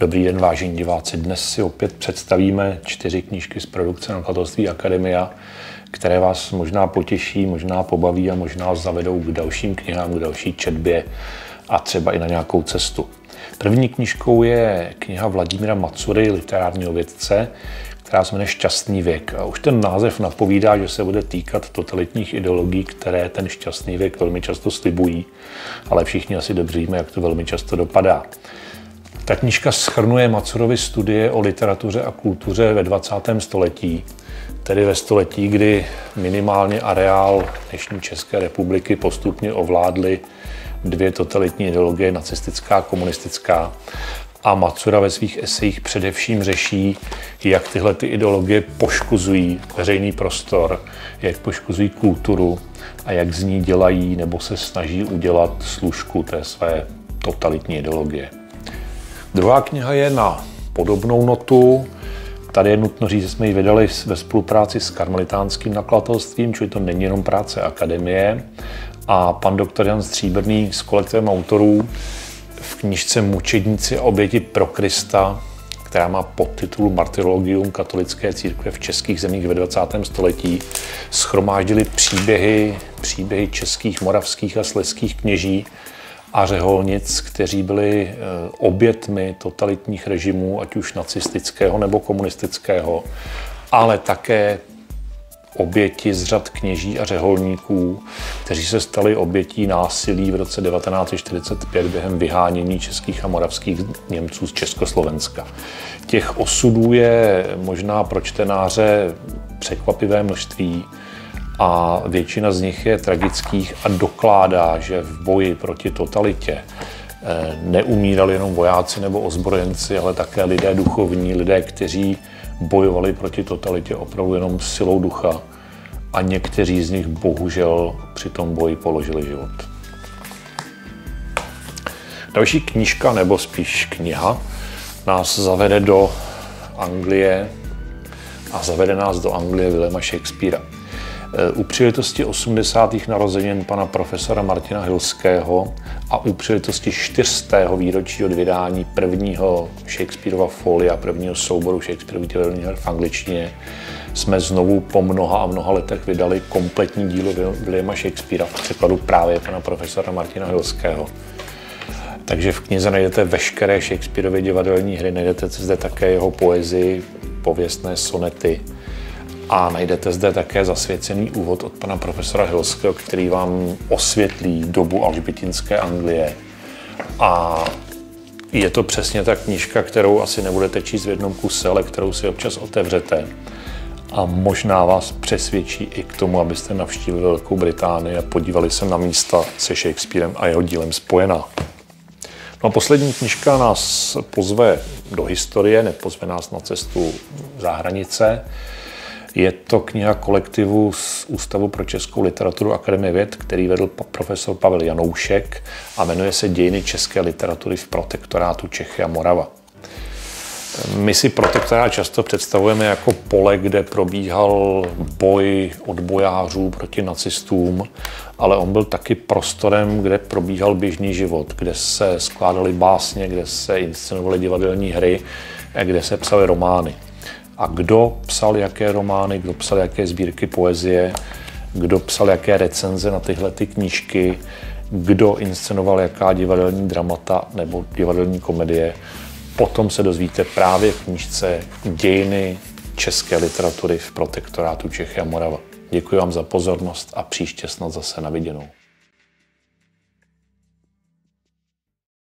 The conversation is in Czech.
Dobrý den, vážení diváci. Dnes si opět představíme 4 knížky z produkce Nakladatelství Akademia, které vás možná potěší, možná pobaví a možná zavedou k dalším knihám, k další četbě a třeba i na nějakou cestu. První knížkou je kniha Vladimíra Matsury, literárního vědce, která se jmenuje Šťastný věk. A už ten název napovídá, že se bude týkat totalitních ideologií, které ten šťastný věk velmi často slibují, ale všichni asi dobře víme, jak to velmi často dopadá. Ta knížka shrnuje Matsurovy studie o literatuře a kultuře ve 20. století, tedy ve století, kdy minimálně areál dnešní České republiky postupně ovládly 2 totalitní ideologie, nacistická a komunistická. A Matsura ve svých esejích především řeší, jak tyhle ideologie poškozují veřejný prostor, jak poškozují kulturu a jak z ní dělají nebo se snaží udělat služku té své totalitní ideologie. Druhá kniha je na podobnou notu. Tady je nutno říct, že jsme ji vydali ve spolupráci s karmelitánským nakladatelstvím, čili to není jenom práce Akademie. A pan doktor Jan Stříbrný s kolektivem autorů v knižce Mučedníci a oběti pro Krista, která má podtitul Martyrologium katolické církve v českých zemích ve 20. století, shromáždili příběhy českých, moravských a slezských kněží a řeholnic, kteří byli obětmi totalitních režimů, ať už nacistického nebo komunistického, ale také oběti z řad kněží a řeholníků, kteří se stali obětí násilí v roce 1945 během vyhánění českých a moravských Němců z Československa. Těch osudů je možná pro čtenáře překvapivé množství a většina z nich je tragických a dokládá, že v boji proti totalitě neumírali jenom vojáci nebo ozbrojenci, ale také lidé duchovní, lidé, kteří bojovali proti totalitě opravdu jenom silou ducha a někteří z nich bohužel při tom boji položili život. Další knížka, nebo spíš kniha, nás zavede do Anglie a zavede nás do Anglie Williama Shakespearea. U příležitosti 80. narozenin pana profesora Martina Hilského a u příležitosti 400. výročí od vydání prvního Shakespearova folia, prvního souboru Shakespearových divadelních her v angličtině, jsme znovu po mnoha a mnoha letech vydali kompletní dílo Williama Shakespearea v překladu právě pana profesora Martina Hilského. Takže v knize najdete veškeré Shakespearovy divadelní hry, najdete zde také jeho poezii, pověstné sonety, a najdete zde také zasvěcený úvod od pana profesora Hilského, který vám osvětlí dobu alžbětinské Anglie. A je to přesně ta knížka, kterou asi nebudete číst v jednom kuse, ale kterou si občas otevřete. A možná vás přesvědčí i k tomu, abyste navštívili Velkou Británii a podívali se na místa se Shakespearem a jeho dílem spojená. No a poslední knížka nás pozve do historie, nepozve nás na cestu za hranice. Je to kniha kolektivu z Ústavu pro českou literaturu Akademie věd, který vedl profesor Pavel Janoušek a jmenuje se Dějiny české literatury v protektorátu Čechy a Morava. My si protektorát často představujeme jako pole, kde probíhal boj odbojářů proti nacistům, ale on byl taky prostorem, kde probíhal běžný život, kde se skládaly básně, kde se inscenovaly divadelní hry, kde se psaly romány. A kdo psal jaké romány, kdo psal jaké sbírky poezie, kdo psal jaké recenze na tyhle knížky, kdo inscenoval jaká divadelní dramata nebo divadelní komedie, potom se dozvíte právě v knížce Dějiny české literatury v protektorátu Čechy a Morava. Děkuji vám za pozornost a příště snad zase na viděnou.